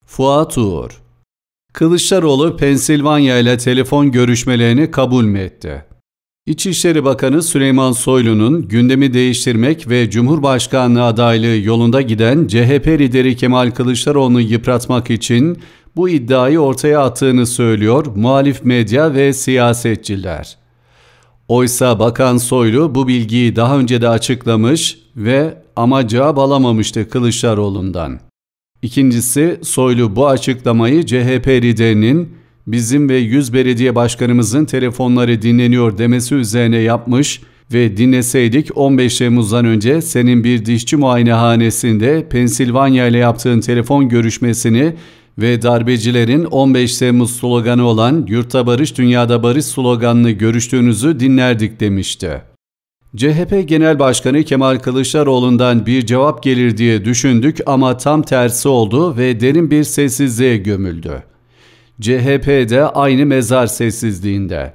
Fuat Uğur. Kılıçdaroğlu Pensilvanya ile telefon görüşmelerini kabul mü etti? İçişleri Bakanı Süleyman Soylu'nun gündemi değiştirmek ve Cumhurbaşkanlığı adaylığı yolunda giden CHP lideri Kemal Kılıçdaroğlu'nu yıpratmak için bu iddiayı ortaya attığını söylüyor muhalif medya ve siyasetçiler. Oysa Bakan Soylu bu bilgiyi daha önce de açıklamış ve ama cevap alamamıştı Kılıçdaroğlu'ndan. İkincisi, Soylu bu açıklamayı CHP liderinin bizim ve 100 belediye başkanımızın telefonları dinleniyor demesi üzerine yapmış ve dinleseydik 15 Temmuz'dan önce senin bir dişçi muayenehanesinde Pensilvanya ile yaptığın telefon görüşmesini ve darbecilerin 15 Temmuz sloganı olan "Yurtta Barış, Dünyada Barış" sloganını görüştüğünüzü dinlerdik demişti. CHP Genel Başkanı Kemal Kılıçdaroğlu'ndan bir cevap gelir diye düşündük ama tam tersi oldu ve derin bir sessizliğe gömüldü. CHP de aynı mezar sessizliğinde.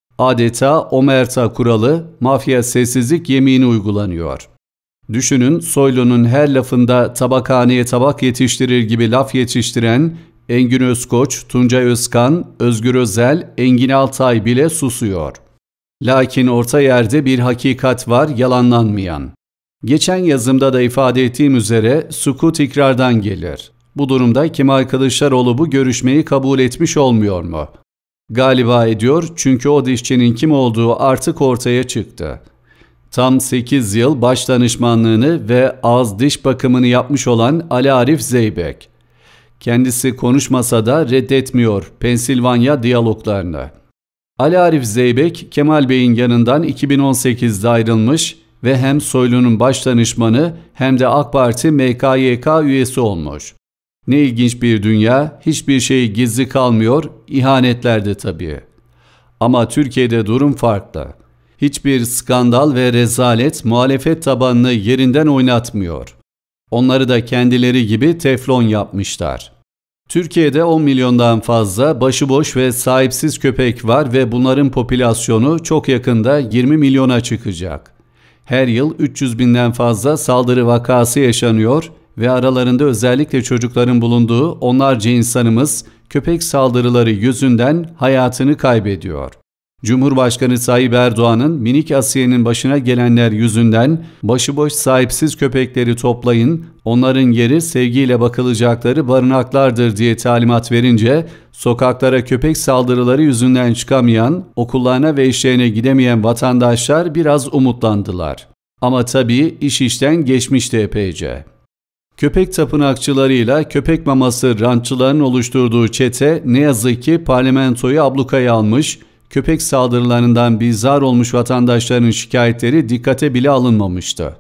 Adeta omerta kuralı, mafya sessizlik yemini uygulanıyor. Düşünün, Soylu'nun her lafında tabakhaneye tabak yetiştirir gibi laf yetiştiren Engin Özkoç, Tuncay Özkan, Özgür Özel, Engin Altay bile susuyor. Lakin orta yerde bir hakikat var, yalanlanmayan. Geçen yazımda da ifade ettiğim üzere sukut ikrardan gelir. Bu durumda Kemal Kılıçdaroğlu bu görüşmeyi kabul etmiş olmuyor mu? Galiba ediyor, çünkü o dişçinin kim olduğu artık ortaya çıktı. Tam 8 yıl baş danışmanlığını ve ağız diş bakımını yapmış olan Ali Arif Zeybek. Kendisi konuşmasa da reddetmiyor Pensilvanya diyaloglarını. Ali Arif Zeybek, Kemal Bey'in yanından 2018'de ayrılmış ve hem Soylu'nun baş danışmanı hem de AK Parti MKYK üyesi olmuş. Ne ilginç bir dünya, hiçbir şey gizli kalmıyor, ihanetlerde tabii. Ama Türkiye'de durum farklı. Hiçbir skandal ve rezalet muhalefet tabanını yerinden oynatmıyor. Onları da kendileri gibi teflon yapmışlar. Türkiye'de 10 milyondan fazla başıboş ve sahipsiz köpek var ve bunların popülasyonu çok yakında 20 milyona çıkacak. Her yıl 300 binden fazla saldırı vakası yaşanıyor ve aralarında özellikle çocukların bulunduğu onlarca insanımız köpek saldırıları yüzünden hayatını kaybediyor. Cumhurbaşkanı Tayyip Erdoğan'ın minik Asiye'nin başına gelenler yüzünden başıboş sahipsiz köpekleri toplayın, onların yeri sevgiyle bakılacakları barınaklardır diye talimat verince sokaklara köpek saldırıları yüzünden çıkamayan, okullarına ve işlerine gidemeyen vatandaşlar biraz umutlandılar. Ama tabii iş işten geçmişti epeyce. Köpek tapınakçılarıyla köpek maması rantçıların oluşturduğu çete ne yazık ki parlamentoyu ablukaya almış, köpek saldırılarından bizar olmuş vatandaşların şikayetleri dikkate bile alınmamıştı.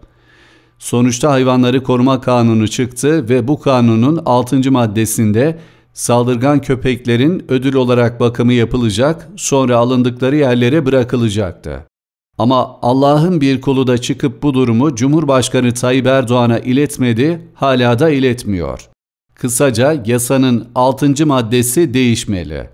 Sonuçta Hayvanları Koruma Kanunu çıktı ve bu kanunun 6. maddesinde saldırgan köpeklerin ödül olarak bakımı yapılacak, sonra alındıkları yerlere bırakılacaktı. Ama Allah'ın bir kulu da çıkıp bu durumu Cumhurbaşkanı Tayyip Erdoğan'a iletmedi, hala da iletmiyor. Kısaca yasanın 6. maddesi değişmeli.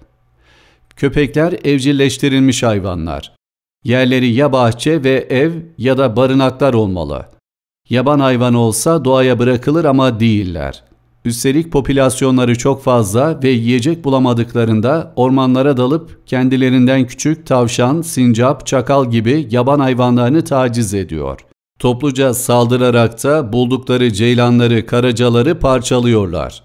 Köpekler evcilleştirilmiş hayvanlar. Yerleri ya bahçe ve ev ya da barınaklar olmalı. Yaban hayvanı olsa doğaya bırakılır ama değiller. Üstelik popülasyonları çok fazla ve yiyecek bulamadıklarında ormanlara dalıp kendilerinden küçük tavşan, sincap, çakal gibi yaban hayvanlarını taciz ediyor. Topluca saldırarak da buldukları ceylanları, karacaları parçalıyorlar.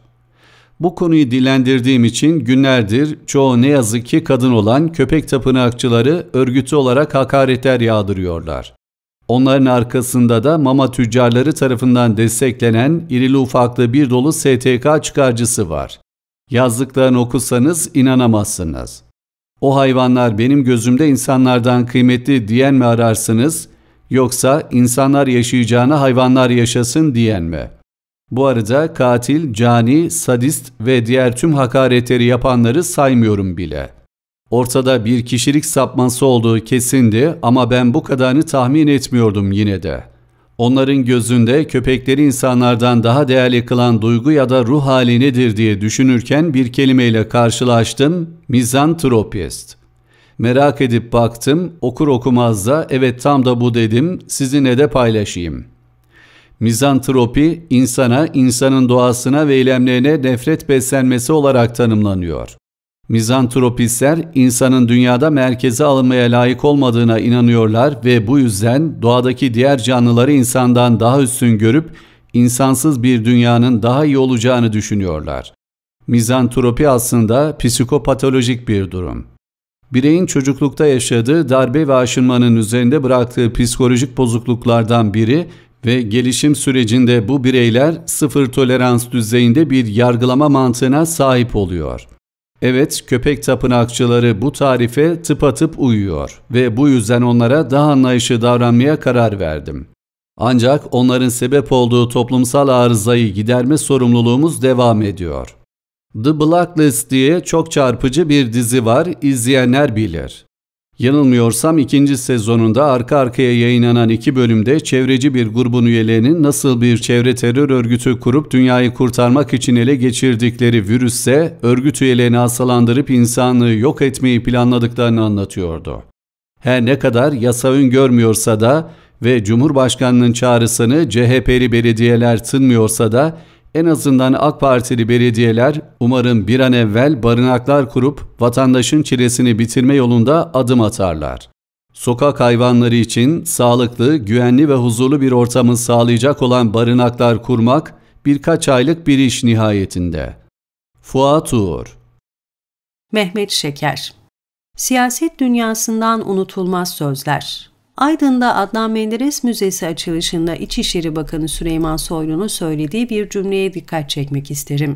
Bu konuyu dillendirdiğim için günlerdir çoğu ne yazık ki kadın olan köpek tapınakçıları örgütü olarak hakaretler yağdırıyorlar. Onların arkasında da mama tüccarları tarafından desteklenen irili ufaklı bir dolu STK çıkarcısı var. Yazdıklarını okusanız inanamazsınız. O hayvanlar benim gözümde insanlardan kıymetli diyen mi ararsınız, yoksa insanlar yaşayacağına hayvanlar yaşasın diyen mi? Bu arada katil, cani, sadist ve diğer tüm hakaretleri yapanları saymıyorum bile. Ortada bir kişilik sapması olduğu kesindi ama ben bu kadarını tahmin etmiyordum yine de. Onların gözünde köpekleri insanlardan daha değerli kılan duygu ya da ruh hali nedir diye düşünürken bir kelimeyle karşılaştım, mizantropist. Merak edip baktım, okur okumaz da evet tam da bu dedim, sizinle de paylaşayım. Mizantropi, insana, insanın doğasına ve eylemlerine nefret beslenmesi olarak tanımlanıyor. Mizantropistler, insanın dünyada merkeze alınmaya layık olmadığına inanıyorlar ve bu yüzden doğadaki diğer canlıları insandan daha üstün görüp, insansız bir dünyanın daha iyi olacağını düşünüyorlar. Mizantropi aslında psikopatolojik bir durum. Bireyin çocuklukta yaşadığı darbe ve aşınmanın üzerinde bıraktığı psikolojik bozukluklardan biri ve gelişim sürecinde bu bireyler sıfır tolerans düzeyinde bir yargılama mantığına sahip oluyor. Evet, köpek tapınakçıları bu tarife tıpatıp uyuyor ve bu yüzden onlara daha anlayışlı davranmaya karar verdim. Ancak onların sebep olduğu toplumsal arızayı giderme sorumluluğumuz devam ediyor. The Blacklist diye çok çarpıcı bir dizi var, izleyenler bilir. Yanılmıyorsam 2. sezonunda arka arkaya yayınlanan 2 bölümde çevreci bir grubun üyelerinin nasıl bir çevre terör örgütü kurup dünyayı kurtarmak için ele geçirdikleri virüsse örgüt üyelerini hastalandırıp insanlığı yok etmeyi planladıklarını anlatıyordu. Her ne kadar yasa öngörmüyorsa da ve Cumhurbaşkanı'nın çağrısını CHP'li belediyeler tınmıyorsa da en azından AK Partili belediyeler umarım bir an evvel barınaklar kurup vatandaşın çilesini bitirme yolunda adım atarlar. Sokak hayvanları için sağlıklı, güvenli ve huzurlu bir ortamı sağlayacak olan barınaklar kurmak birkaç aylık bir iş nihayetinde. Fuat Uğur. Mehmet Şeker. Siyaset dünyasından unutulmaz sözler. Aydın'da Adnan Menderes Müzesi açılışında İçişleri Bakanı Süleyman Soylu'nun söylediği bir cümleye dikkat çekmek isterim.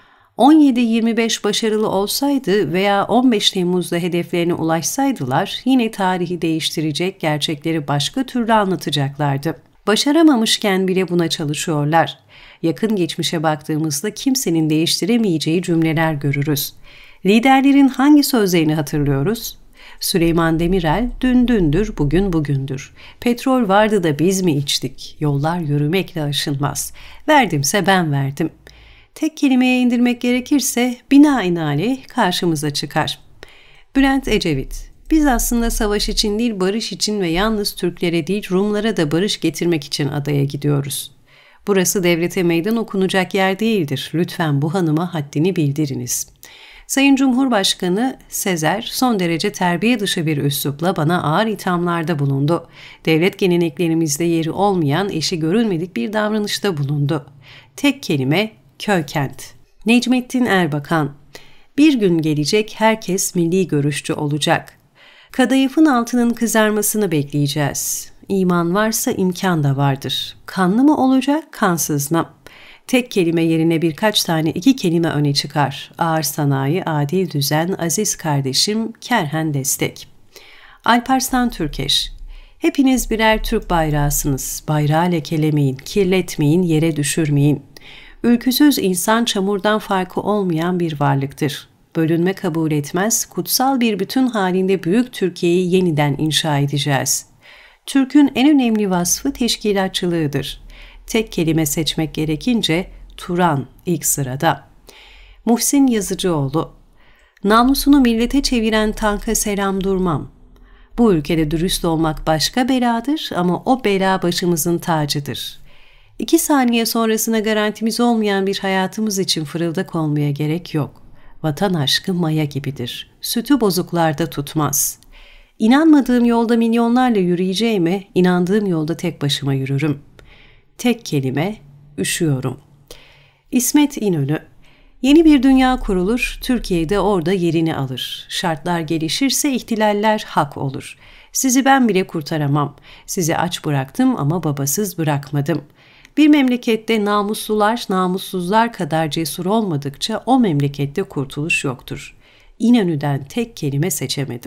17-25 başarılı olsaydı veya 15 Temmuz'da hedeflerine ulaşsaydılar yine tarihi değiştirecek, gerçekleri başka türlü anlatacaklardı. Başaramamışken bile buna çalışıyorlar. Yakın geçmişe baktığımızda kimsenin değiştiremeyeceği cümleler görürüz. Liderlerin hangi sözlerini hatırlıyoruz? Süleyman Demirel, dün dündür, bugün bugündür. Petrol vardı da biz mi içtik? Yollar yürümekle aşılmaz. Verdimse ben verdim. Tek kelimeye indirmek gerekirse binaenaleyh karşımıza çıkar. Bülent Ecevit, biz aslında savaş için değil barış için ve yalnız Türklere değil Rumlara da barış getirmek için adaya gidiyoruz. Burası devlete meydan okunacak yer değildir. Lütfen bu hanıma haddini bildiriniz. Sayın Cumhurbaşkanı Sezer son derece terbiye dışı bir üslupla bana ağır ithamlarda bulundu. Devlet geleneklerimizde yeri olmayan, eşi görülmedik bir davranışta bulundu. Tek kelime köy-kent. Necmettin Erbakan, bir gün gelecek herkes milli görüşçü olacak. Kadayıfın altının kızarmasını bekleyeceğiz. İman varsa imkan da vardır. Kanlı mı olacak, kansız mı? Tek kelime yerine birkaç tane 2 kelime öne çıkar. Ağır sanayi, adil düzen, aziz kardeşim, kerhen destek. Alparslan Türkeş, hepiniz birer Türk bayrağısınız. Bayrağı lekelemeyin, kirletmeyin, yere düşürmeyin. Ülküsüz insan çamurdan farkı olmayan bir varlıktır. Bölünme kabul etmez, kutsal bir bütün halinde büyük Türkiye'yi yeniden inşa edeceğiz. Türk'ün en önemli vasfı teşkilatçılığıdır. Tek kelime seçmek gerekince Turan ilk sırada. Muhsin Yazıcıoğlu, namusunu millete çeviren tanka selam durmam. Bu ülkede dürüst olmak başka beladır ama o bela başımızın tacıdır. 2 saniye sonrasına garantimiz olmayan bir hayatımız için fırıldak olmaya gerek yok. Vatan aşkı maya gibidir. Sütü bozuklarda tutmaz. İnanmadığım yolda milyonlarla yürüyeceğime, inandığım yolda tek başıma yürürüm. Tek kelime, üşüyorum. İsmet İnönü, yeni bir dünya kurulur, Türkiye'de orada yerini alır. Şartlar gelişirse ihtilaller hak olur. Sizi ben bile kurtaramam. Sizi aç bıraktım ama babasız bırakmadım. Bir memlekette namuslular, namussuzlar kadar cesur olmadıkça o memlekette kurtuluş yoktur. İnönü'den tek kelime seçemedim.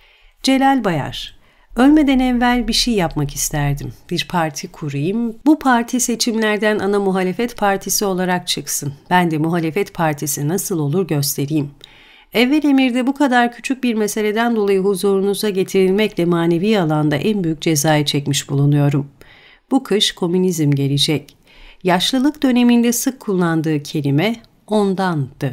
Celal Bayar, ölmeden evvel bir şey yapmak isterdim. Bir parti kurayım. Bu parti seçimlerden ana muhalefet partisi olarak çıksın. Ben de muhalefet partisi nasıl olur göstereyim. Evvel emirde bu kadar küçük bir meseleden dolayı huzurunuza getirilmekle manevi alanda en büyük cezayı çekmiş bulunuyorum. Bu kış komünizm gelecek. Yaşlılık döneminde sık kullandığı kelime ondandı.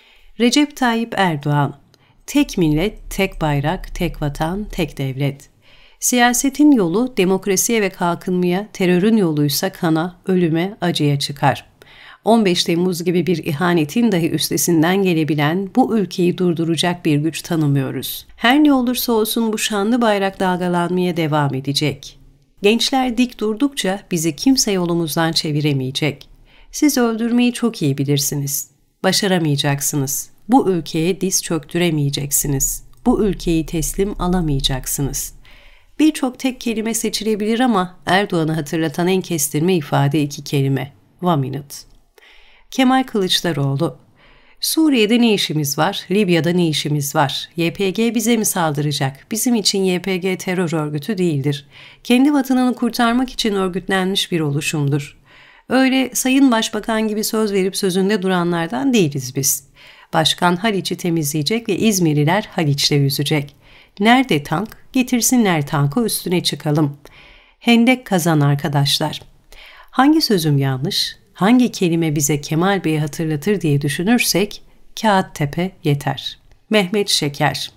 Recep Tayyip Erdoğan, tek millet, tek bayrak, tek vatan, tek devlet. Siyasetin yolu demokrasiye ve kalkınmaya, terörün yoluysa kana, ölüme, acıya çıkar. 15 Temmuz gibi bir ihanetin dahi üstesinden gelebilen bu ülkeyi durduracak bir güç tanımıyoruz. Her ne olursa olsun bu şanlı bayrak dalgalanmaya devam edecek. Gençler dik durdukça bizi kimse yolumuzdan çeviremeyecek. Siz öldürmeyi çok iyi bilirsiniz. Başaramayacaksınız. Bu ülkeye diz çöktüremeyeceksiniz. Bu ülkeyi teslim alamayacaksınız. Birçok tek kelime seçilebilir ama Erdoğan'ı hatırlatan en kestirme ifade 2 kelime. 1 minute. Kemal Kılıçdaroğlu: Suriye'de ne işimiz var? Libya'da ne işimiz var? YPG bize mi saldıracak? Bizim için YPG terör örgütü değildir. Kendi vatanını kurtarmak için örgütlenmiş bir oluşumdur. Öyle Sayın Başbakan gibi söz verip sözünde duranlardan değiliz biz. Başkan Haliç'i temizleyecek ve İzmirliler Haliç'te yüzecek. Nerede tank? Getirsinler tankı, üstüne çıkalım. Hendek kazan arkadaşlar. Hangi sözüm yanlış? Hangi kelime bize Kemal Bey'i hatırlatır diye düşünürsek Kağıttepe yeter. Mehmet Şeker.